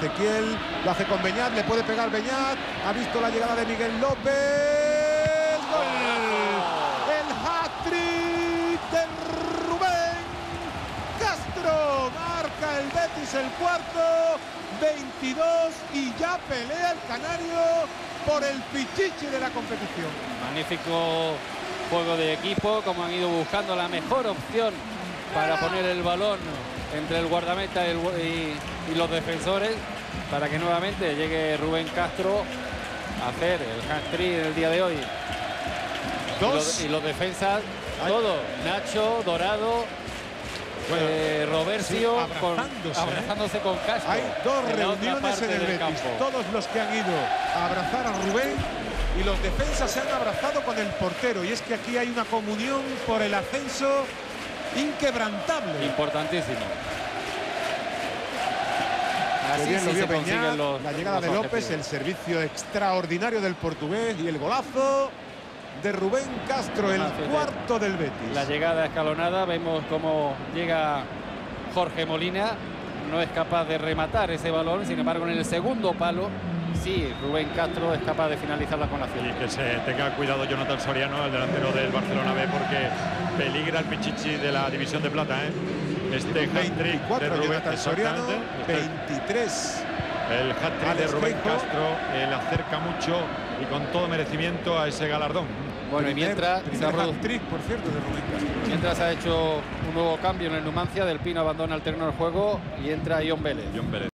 Ezequiel, lo hace con Beñat, le puede pegar Beñat, ha visto la llegada de Miguel López. ¡Gol! El hat-trick de Rubén Castro. Marca el Betis el cuarto, 22, y ya pelea el canario por el pichichi de la competición. Magnífico juego de equipo, como han ido buscando la mejor opción para poner el balón entre el guardameta y los defensores, para que nuevamente llegue Rubén Castro a hacer el hat-trick en el día de hoy. Y los defensas, todo, Nacho, Dorado, Roversio, sí, abrazándose con Castro. Hay dos reuniones en el Betis, campo. todos los que han ido a abrazar a Rubén, y los defensas se han abrazado con el portero, y es que aquí hay una comunión por el ascenso inquebrantable. Importantísimo. Qué Así bien sí lo vio se consiguen Beñat, la llegada de López, objetivos. el servicio extraordinario del portugués y el golazo de Rubén Castro, el cuarto del Betis. La llegada escalonada, vemos cómo llega Jorge Molina, no es capaz de rematar ese balón, sin embargo en el segundo palo sí, Rubén Castro es capaz de finalizarla con la acción. Y que se tenga cuidado Jonathan Soriano, el delantero del Barcelona B, porque peligra el pichichi de la división de plata, ¿eh? Este hat-trick de 24 Rubén Jonathan Soriano, exactamente. 23 El hat-trick de Rubén Castro le acerca mucho y con todo merecimiento a ese galardón. Bueno, y mientras se ha hat-trick, por cierto, de Rubén Castro. mientras ha hecho un nuevo cambio en el Numancia, Del Pino abandona el terreno del juego y entra Ion Vélez.